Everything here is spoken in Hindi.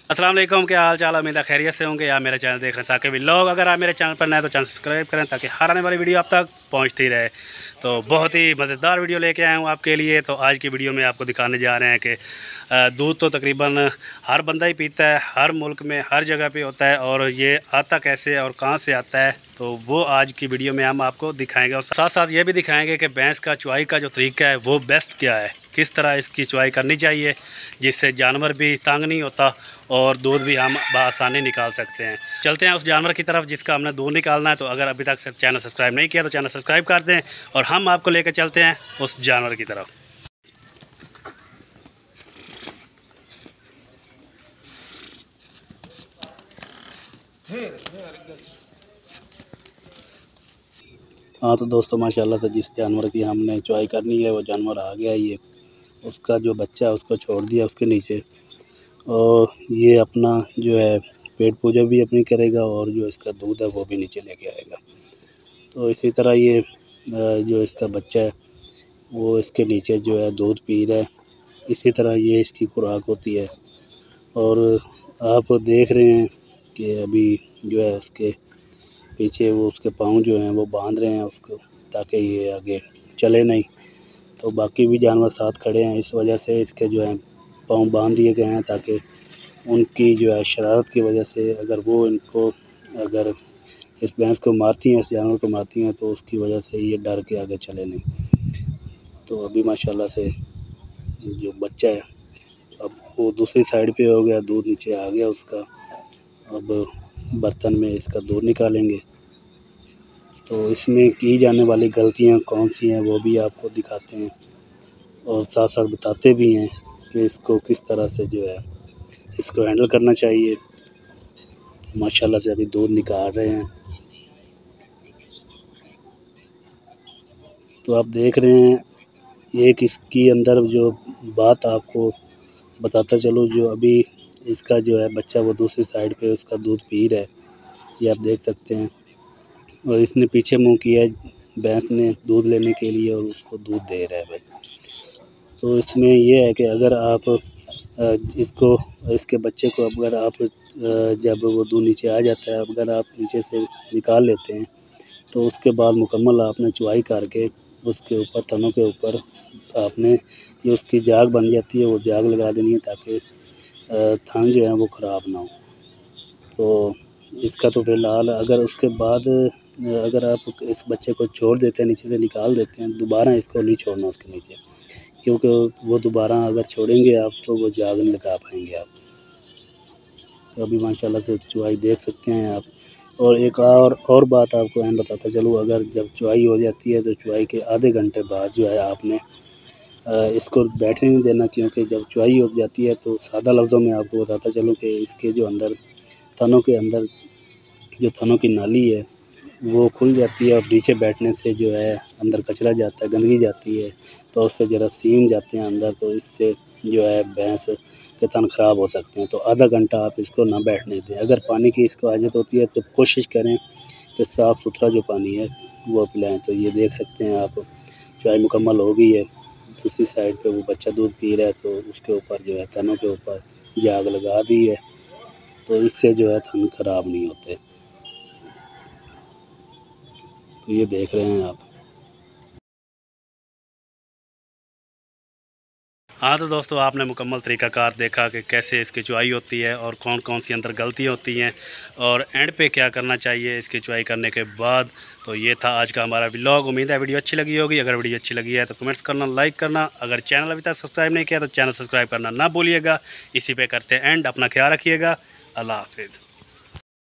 अस्सलाम वालेकुम, क्या हाल चाल। उम्मीद है खैरियत से होंगे। या मेरा चैनल देख रहे हैं साकिब व्लॉग। अगर आप मेरे चैनल पर नए तो चैनल सब्सक्राइब करें ताकि हर आने वाली वीडियो आप तक पहुंचती रहे। तो बहुत ही मज़ेदार वीडियो लेके आया हूं आपके लिए। तो आज की वीडियो में आपको दिखाने जा रहे हैं कि दूध तो तकरीबन हर बंदा ही पीता है, हर मुल्क में हर जगह पे होता है, और ये आता कैसे और कहाँ से आता है तो वो आज की वीडियो में हम आपको दिखाएंगे। और साथ साथ ये भी दिखाएंगे कि भैंस का चुवाई का जो तरीका है वो बेस्ट क्या है, किस तरह इसकी चुवाई करनी चाहिए जिससे जानवर भी तंग नहीं होता और दूध भी हम बआसानी निकाल सकते हैं। चलते हैं उस जानवर की तरफ जिसका हमने दूध निकालना है। तो अगर अभी तक चैनल सब्सक्राइब नहीं किया तो चैनल सब्सक्राइब कर दें और हम आपको लेकर चलते हैं उस जानवर की तरफ। हाँ तो दोस्तों, माशाल्लाह से जिस जानवर की हमने चुवाई करनी है वो जानवर आ गया। ये उसका जो बच्चा है उसको छोड़ दिया उसके नीचे, और ये अपना जो है पेट पूजा भी अपनी करेगा और जो इसका दूध है वो भी नीचे लेके आएगा। तो इसी तरह ये जो इसका बच्चा है वो इसके नीचे जो है दूध पी रहा है। इसी तरह ये इसकी खुराक होती है। और आप देख रहे हैं कि अभी जो है उसके पीछे वो उसके पाँव जो हैं वो बांध रहे हैं उसको, ताकि ये आगे चले नहीं। तो बाकी भी जानवर साथ खड़े हैं, इस वजह से इसके जो है पाँव बांध दिए गए हैं, ताकि उनकी जो है शरारत की वजह से अगर वो इनको अगर इस भैंस को मारती हैं, इस जानवर को मारती हैं, तो उसकी वजह से ये डर के आगे चले नहीं। तो अभी माशाल्लाह से जो बच्चा है अब वो दूसरी साइड पे हो गया, दूध नीचे आ गया उसका। अब बर्तन में इसका दूध निकालेंगे। तो इसमें की जाने वाली गलतियाँ कौन सी हैं वो भी आपको दिखाते हैं और साथ साथ बताते भी हैं कि इसको किस तरह से जो है इसको हैंडल करना चाहिए। माशाल्लाह से अभी दूध निकाल रहे हैं। तो आप देख रहे हैं एक इसकी अंदर जो बात आपको बताता चलूँ, जो अभी इसका जो है बच्चा वो दूसरी साइड पे उसका दूध पी रहा है, ये आप देख सकते हैं। और इसने पीछे मुंह किया है भैंस ने दूध लेने के लिए और उसको दूध दे रहा है भाई। तो इसमें ये है कि अगर आप इसको इसके बच्चे को अगर आप जब वो दूध नीचे आ जाता है, अगर आप नीचे से निकाल लेते हैं तो उसके बाद मुकम्मल आपने चुवाई करके उसके ऊपर तनों के ऊपर आपने जो उसकी जाग बन जाती है वो जाग लगा देनी है, ताकि थन जो है वो ख़राब ना हो। तो इसका तो फ़िलहाल अगर उसके बाद अगर आप इस बच्चे को छोड़ देते हैं, नीचे से निकाल देते हैं, दोबारा इसको नहीं छोड़ना उसके नीचे, क्योंकि वो दोबारा अगर छोड़ेंगे आप तो वो जाग नहीं लगा पाएंगे आप। तो अभी माशाल्लाह से चुवाई देख सकते हैं आप। और एक और बात आपको अहम बताता चलूँ, अगर जब चुवाई हो जाती है तो चुवाई के आधे घंटे बाद जो है आपने इसको बैठने नहीं देना, क्योंकि जब चुवाई हो जाती है तो सादा लफ्ज़ों में आपको बताता चलूँ कि इसके जो अंदर थनों के अंदर जो थनों की नाली है वो खुल जाती है, और नीचे बैठने से जो है अंदर कचरा जाता है, गंदगी जाती है, तो उससे जरासीम जाते हैं अंदर, तो इससे जो है भैंस के थन ख़राब हो सकते हैं। तो आधा घंटा आप इसको ना बैठने दें। अगर पानी की इसको आदत होती है तो कोशिश करें कि साफ़ सुथरा जो पानी है वो पिलाएँ। तो ये देख सकते हैं आप, चाय मुकम्मल हो गई है। दूसरी साइड पे वो बच्चा दूध पी रहा है, तो उसके ऊपर जो है थनों के ऊपर जाग लगा दी है, तो इससे जो है थन ख़राब नहीं होते। तो ये देख रहे हैं आप। हाँ तो दोस्तों, आपने मुकम्मल तरीक़ाकार देखा कि कैसे इसकी चुवाई होती है और कौन कौन सी अंदर गलतियाँ होती हैं और एंड पे क्या करना चाहिए इसकी चुवाई करने के बाद। तो ये था आज का हमारा व्लॉग। उम्मीद है वीडियो अच्छी लगी होगी। अगर वीडियो अच्छी लगी है तो कमेंट्स करना, लाइक करना। अगर चैनल अभी तक सब्सक्राइब नहीं किया तो चैनल सब्सक्राइब करना ना भूलिएगा। इसी पे करते हैं एंड। अपना ख्याल रखिएगा। अल्लाह हाफिज़।